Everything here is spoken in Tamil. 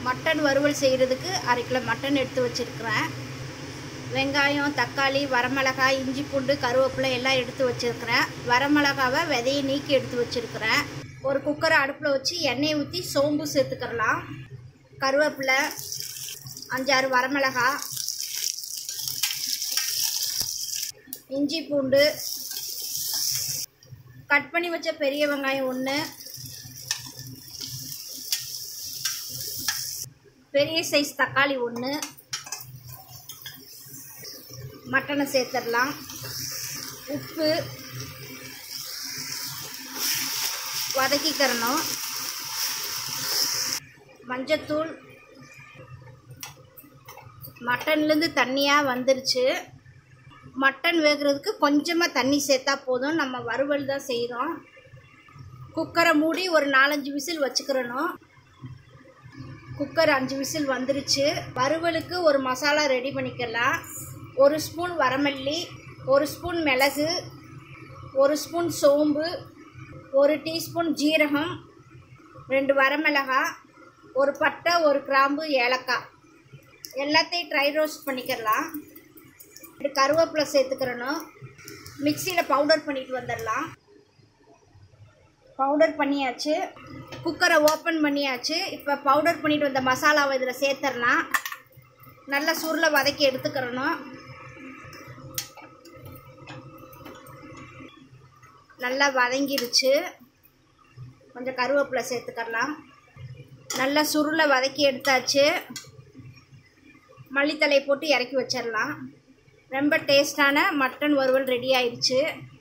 மட்டன் வறுவல் செய்கிறதுக்கு 1/2 கிலோ மட்டன் எடுத்து வச்சுருக்கிறேன். வெங்காயம், தக்காளி, வரமிளகாய், இஞ்சி பூண்டு, கருவேப்பிலை எல்லாம் எடுத்து வச்சுருக்கிறேன். வரமிளகாவை விதையை நீக்கி எடுத்து வச்சுருக்கிறேன். ஒரு குக்கரை அடுப்பில் வச்சு எண்ணெயை ஊற்றி சோம்பு சேர்த்துக்கிறலாம். கருவேப்பிலை, 5-6 வரமிளகாய், இஞ்சி பூண்டு, கட் பண்ணி வச்ச பெரிய வெங்காயம் 1, பெரிய சைஸ் தக்காளி 1, மட்டனை சேர்த்துடலாம். உப்பு வதக்கிக்கிறணும். மஞ்சத்தூள். மட்டன்லேருந்து தண்ணியாக வந்துருச்சு. மட்டன் வேகிறதுக்கு கொஞ்சமாக தண்ணி சேர்த்தா போதும். நம்ம வறுவல் தான் செய்கிறோம். குக்கரை மூடி ஒரு 4-5 விசில் வச்சுக்கிறணும். குக்கர் 5 விசில் வந்துருச்சு. வறுவலுக்கு ஒரு மசாலா ரெடி பண்ணிக்கலாம். 1 ஸ்பூன் வரமல்லி, 1 ஸ்பூன் மிளகு, 1 ஸ்பூன் சோம்பு, 1 டீஸ்பூன் ஜீரகம், 2 வரமிளகாய், 1 பட்டை, 1 கிராம்பு, ஏலக்காய் எல்லாத்தையும் ட்ரை ரோஸ்ட் பண்ணிக்கலாம். 2 கருவேப்பிலை சேர்த்துக்கிறணும். மிக்சியில் பவுடர் பண்ணிட்டு வந்துடலாம். பவுடர் பண்ணியாச்சு. குக்கரை ஓப்பன் பண்ணியாச்சு. இப்போ பவுடர் பண்ணிட்டு வந்த மசாலாவை இதில் சேர்த்துடலாம். நல்லா சுருளை வதக்கி எடுத்துக்கிறணும். நல்லா வதங்கிடுச்சு. கொஞ்சம் கருவேப்பிலை சேர்த்துக்கலாம். நல்லா சுருளை வதக்கி எடுத்தாச்சு. மல்லித்தலை போட்டு இறக்கி வச்சிடலாம். ரொம்ப டேஸ்டான மட்டன் வறுவல் ரெடி ஆயிடுச்சு.